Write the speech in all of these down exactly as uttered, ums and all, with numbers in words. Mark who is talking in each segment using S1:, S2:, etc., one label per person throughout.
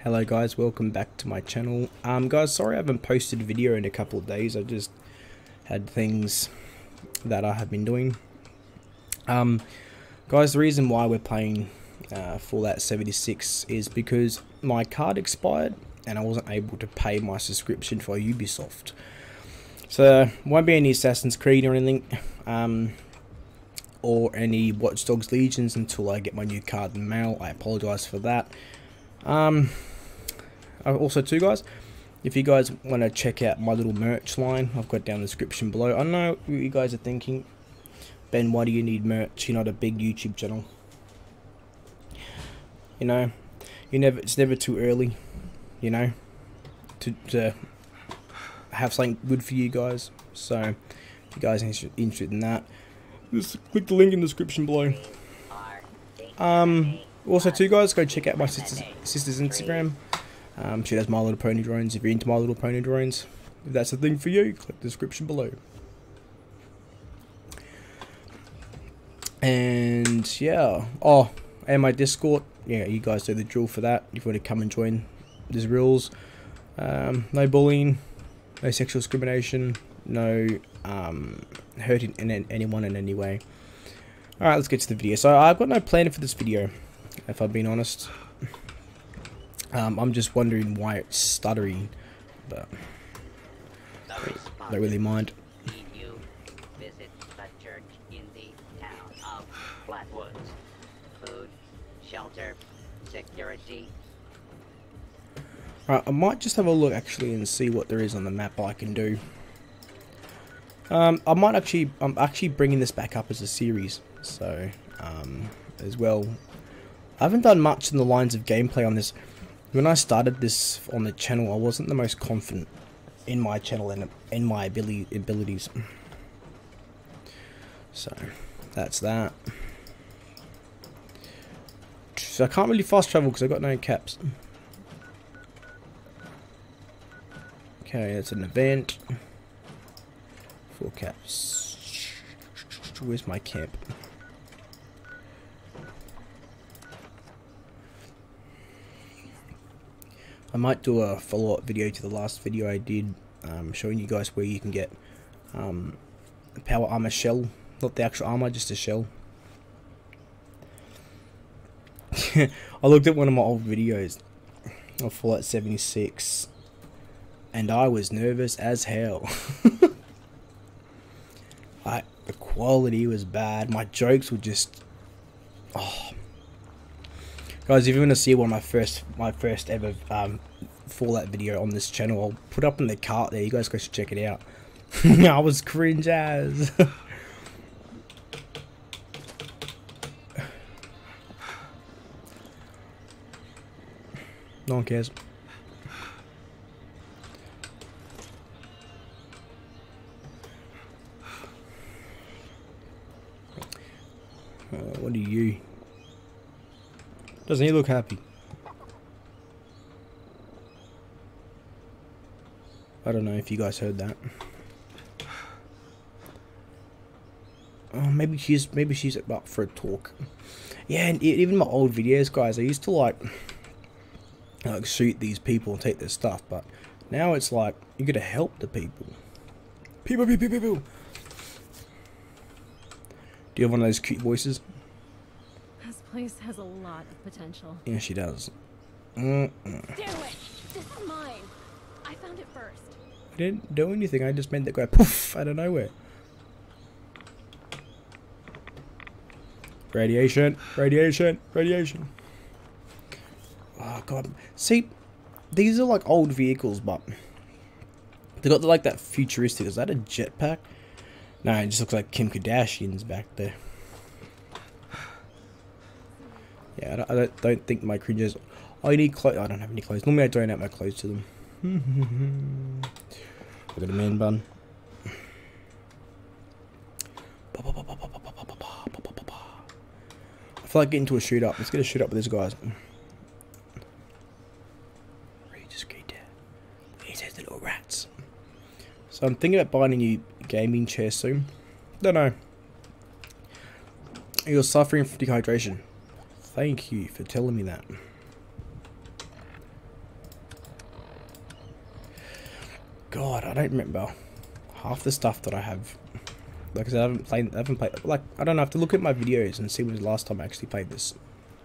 S1: Hello guys, welcome back to my channel. Um guys, sorry I haven't posted a video in a couple of days. I just had things that I have been doing. Um guys, the reason why we're playing uh, Fallout seventy-six is because my card expired and I wasn't able to pay my subscription for Ubisoft. So won't be any Assassin's Creed or anything, um, or any Watch Dogs Legions until I get my new card in the mail. I apologise for that. Um, also too guys, if you guys want to check out my little merch line, I've got down in the description below. I know what you guys are thinking, Ben, why do you need merch? You're not a big YouTube channel. You know, you never. It's never too early, you know, to, to have something good for you guys. So, if you guys are interested in that, just click the link in the description below. Um. Also, too guys, go check out my sister's, sister's Instagram. Um, she does My Little Pony drones. If you're into My Little Pony drones, if that's the thing for you, click the description below. And yeah, oh, and my Discord. Yeah, you guys do the drill for that. If you want to come and join, there's rules. Um, no bullying, no sexual discrimination, no um, hurting anyone in any way. All right, let's get to the video. So I've got no plan for this video, if I'm being honest. um, I'm just wondering why it's stuttering, but I don't really mind.
S2: You visit the church in the town of Flatwoods. Food, shelter, security.
S1: Alright, I might just have a look actually and see what there is on the map I can do. Um, I might actually, I'm actually bringing this back up as a series, so um, as well. I haven't done much in the lines of gameplay on this. When I started this on the channel, I wasn't the most confident in my channel and in my ability abilities. So that's that. So I can't really fast travel because I got no caps. Okay, it's an event. Four caps. Where's my camp? I might do a follow-up video to the last video I did, um, showing you guys where you can get um, a power armor shell. Not the actual armor, just a shell. I looked at one of my old videos of Fallout seventy-six and I was nervous as hell. I, the quality was bad. My jokes were just... Oh. Guys, if you want to see one of my first, my first ever um, Fallout video on this channel, I'll put up in the cart there. You guys go should check it out. I was cringe as. No one cares. Uh, what are you? Doesn't he look happy? I don't know if you guys heard that. Oh, maybe she's maybe she's up for a talk. Yeah, and even my old videos, guys, I used to like like shoot these people and take their stuff, but now it's like you gotta help the people. People, people, people. Do you have one of those cute voices?
S3: This place has a lot of potential.
S1: Yeah, she does. Mm -mm.
S3: Do it! This is mine! I found it first.
S1: I didn't do anything, I just made that go poof out of nowhere. Radiation, radiation, radiation. Oh god. See, these are like old vehicles, but they got like that futuristic. Is that a jetpack? No, it just looks like Kim Kardashian's back there. Yeah, I don't, I don't, don't think my cringes. Oh, you need clothes. I don't have any clothes. Normally I donate my clothes to them. Look at a man bun. I feel like getting to a shoot up. Let's get a shoot up with these guys. These are the little rats. So I'm thinking about buying a new gaming chair soon. Don't know. You're suffering from dehydration. Thank you for telling me that. God, I don't remember half the stuff that I have. Like I said, I haven't played. I haven't played. Like I don't know. I have to look at my videos and see when was the last time I actually played this.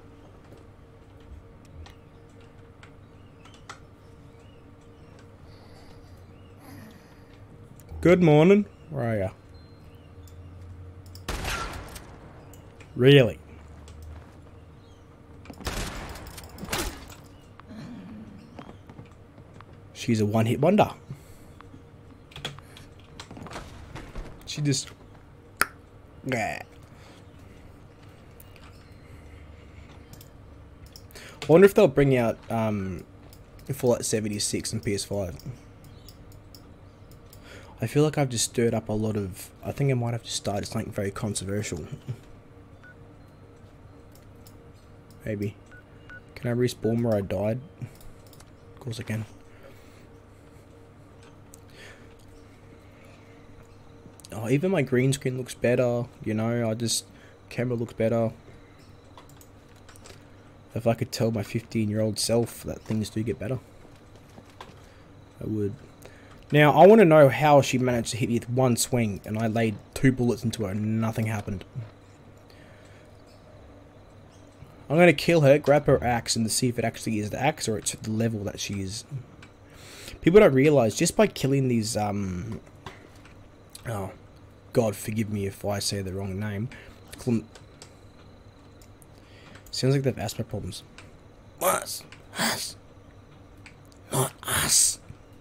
S1: Good morning. Where are ya? Really? She's a one-hit wonder. She just... Yeah. I wonder if they'll bring out um, Fallout seventy-six and P S five. I feel like I've just stirred up a lot of... I think I might have to start something very controversial. Maybe. Can I respawn where I died? Of course I can. Oh, even my green screen looks better. You know, I just... Camera looks better. If I could tell my fifteen year old self that things do get better, I would. Now, I want to know how she managed to hit me with one swing and I laid two bullets into her and nothing happened. I'm going to kill her, grab her axe, and to see if it actually is the axe or it's at the level that she is. People don't realise, just by killing these, um... Oh, God forgive me if I say the wrong name. Sounds like they have asthma problems. Us. Us. Not us.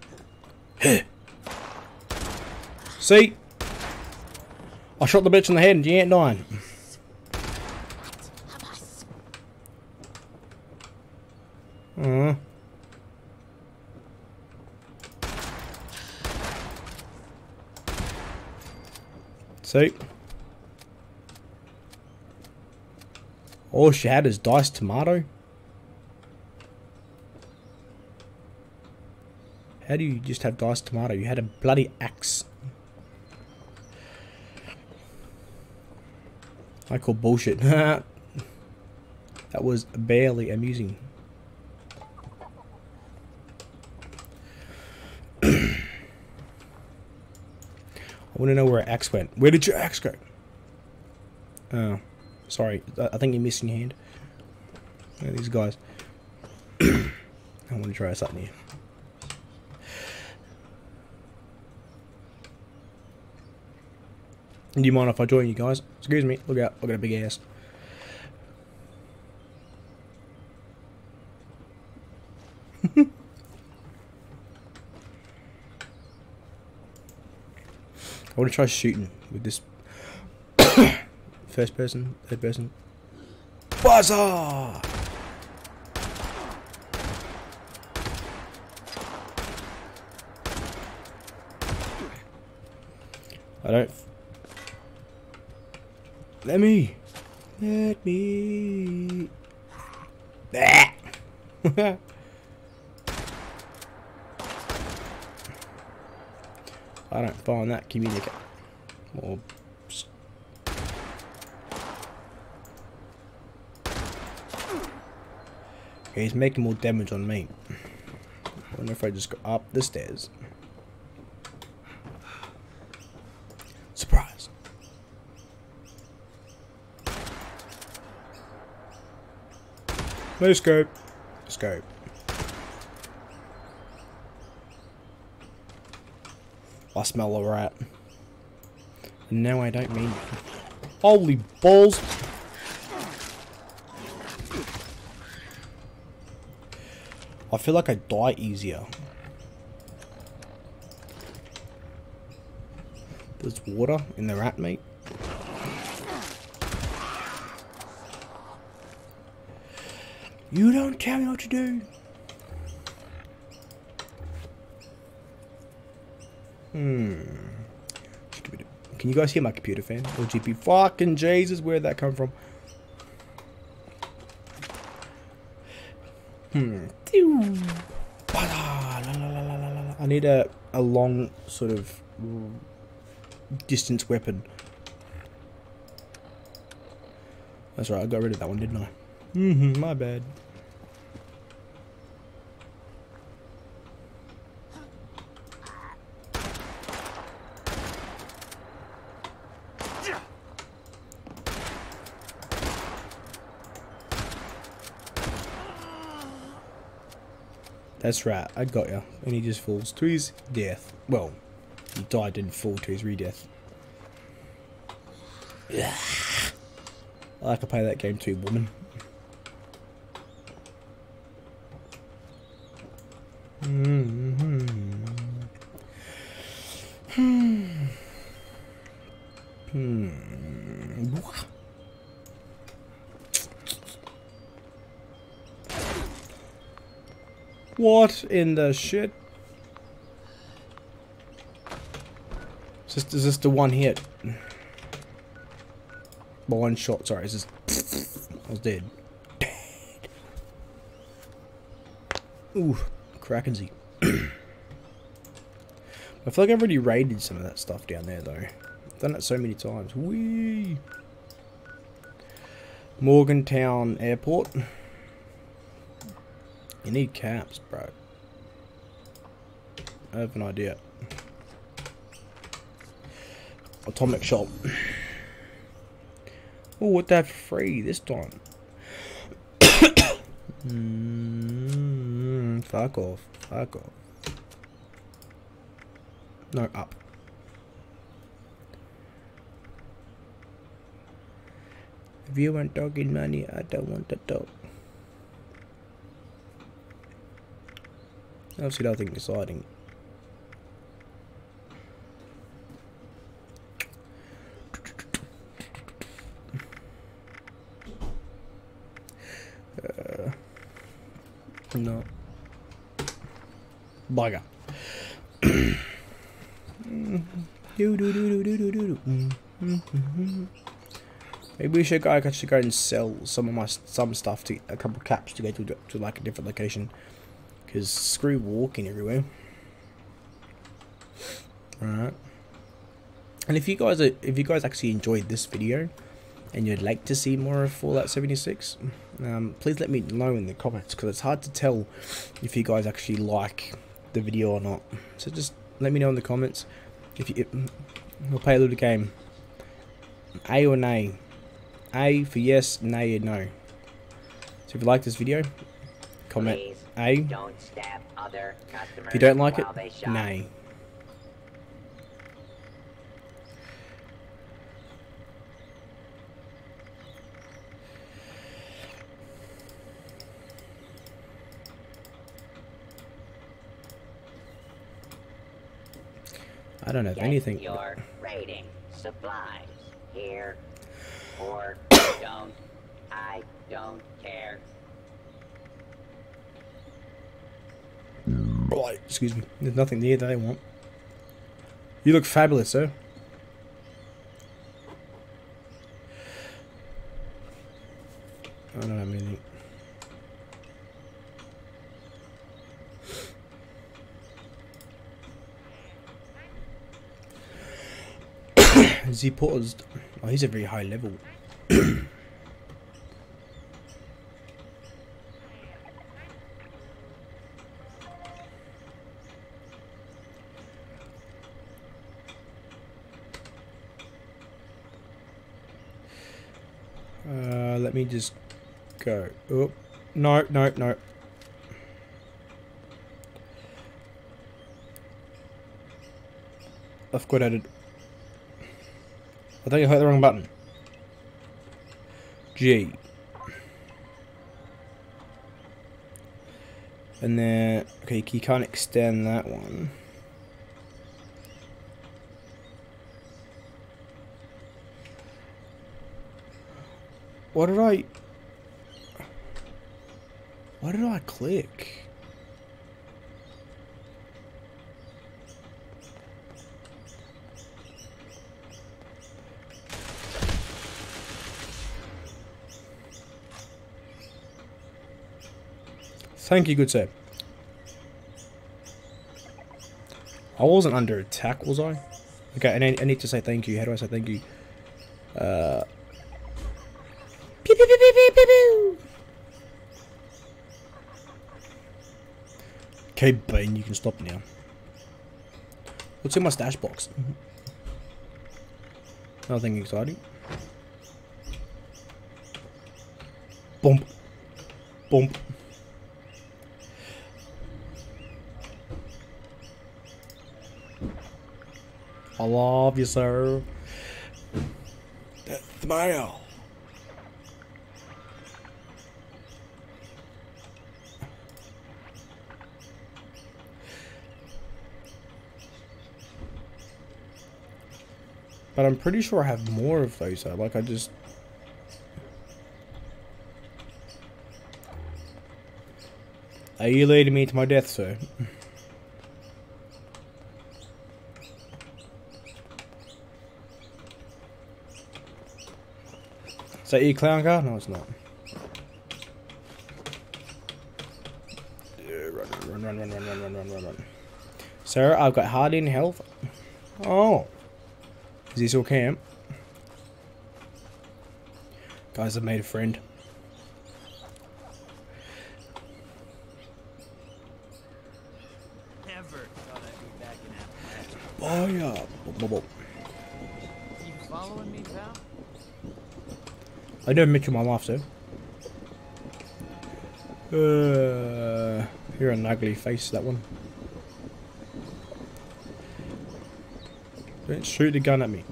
S1: See? I shot the bitch in the head and she ain't dying. Uh. See? All she had is diced tomato. How do you just have diced tomato? You had a bloody axe. I call bullshit. That was barely amusing. I want to know where her axe went. Where did your axe go? Oh, sorry. I think you're missing your hand. Yeah, these guys. I want to try something here. Do you mind if I join you guys? Excuse me, look out, I got a big ass. I want to try shooting with this first person, third person. Buzzer! I don't... Let me. Let me. Ah. I don't find that communicate. Or okay, he's making more damage on me. I wonder if I just go up the stairs. Surprise. No scope. Scope. I smell a rat. And now I don't mean... Holy balls! I feel like I die easier. There's water in the rat meat. You don't tell me what to do. Hmm. Can you guys hear my computer fan? O G P fucking Jesus, where'd that come from? Hmm. I need a, a long sort of distance weapon. That's right, I got rid of that one, didn't I? Mm-hmm, my bad. That's right, I got you. And he just falls to his death. Well, he died, didn't fall to his re-death. I like to play that game too, woman. Mm-hmm. Hmm. Hmm. What in the shit? Is this, is this the one hit? Well, one shot, sorry, is this... I was dead. Dead. Ooh, Krakensy. I feel like I've already raided some of that stuff down there, though. I've done it so many times. Whee! Morgantown Airport. You need caps, bro. I have an idea. Atomic shop. Oh, what that free this time? mm, fuck off. Fuck off. No, up. If you want talking money, I don't want to talk. Obviously nothing exciting. Uh, no. Bugger. do, do, do, do, do, do, do. Maybe we should go. I should go and sell some of my some stuff to a couple of caps to go to to like a different location. Cause screw walking everywhere. Alright. And if you guys are, if you guys actually enjoyed this video and you'd like to see more of Fallout seventy-six, um, please let me know in the comments, because it's hard to tell if you guys actually like the video or not. So just let me know in the comments. If you, we'll play a little game. A or nay. A for yes, nay or no. So if you like this video, comment
S2: Please
S1: A.
S2: don't stab other customers
S1: If you don't like it,
S2: while they shop.
S1: nay. I don't have
S2: Get
S1: anything.
S2: your raiding supplies here, or don't. I don't care.
S1: Right, excuse me. There's nothing there that I want. You look fabulous, sir. I don't have anything. Is he paused? Oh, he's a very high level. Uh, let me just go. Oh, no, no, no. I've got added. I think I hit the wrong button. G. And then, okay, you can't extend that one. What did I... What did I click? Thank you, good sir. I wasn't under attack, was I? Okay, and I, I need to say thank you. How do I say thank you? Uh... Pew, pew, pew, pew, pew, pew, pew. Okay, Bean, you can stop now. What's in my stash box? Nothing exciting. Bump. Bump. I love you, sir. Death mail. But I'm pretty sure I have more of those though. Like I just... Are you leading me to my death, sir? Is that your clown car? No, it's not. Yeah, run, run, run, run, run, run, run, run, run, run. Sir, I've got hard in health. Oh. Is this your camp? Guys, I've made a friend.
S4: Never thought I'd be back in Appalachia.
S1: Oh yeah.
S4: You following me, pal?
S1: I never met you in my life, sir. Uh, you're an ugly face, that one. Don't shoot the gun at me.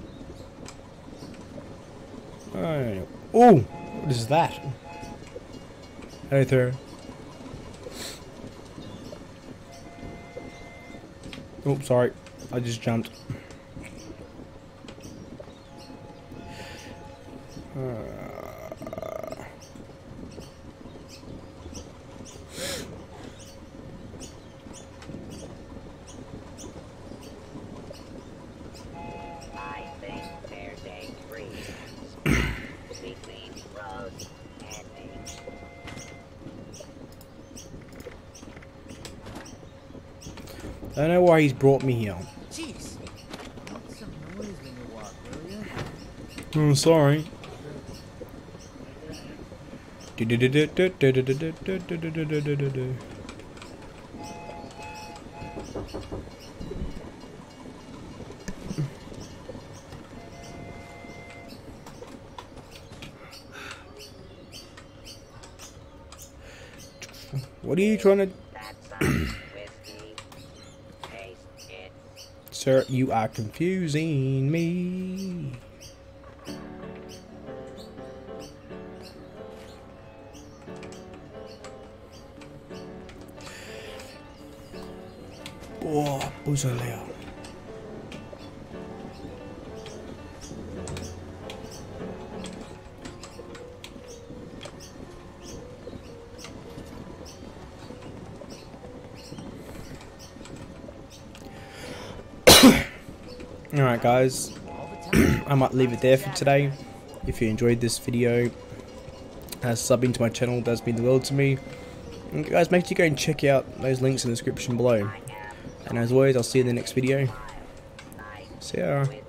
S1: Oh, oh, what is that? Hey there. Oh, sorry. I just jumped. Uh,
S2: I think there's a breeze between Rose and me.
S1: I don't know why he's brought me here.
S4: Jeez. Make some noise when you walk, will you?
S1: I'm sorry. What are you trying to...
S2: That's some whiskey. Taste it.
S1: Sir, you are confusing me. Oh, Buzalea. Alright guys, I might leave it there for today. If you enjoyed this video, uh, subbing to my channel does mean the world to me. And guys, make sure you go and check out those links in the description below. And as always, I'll see you in the next video. See ya.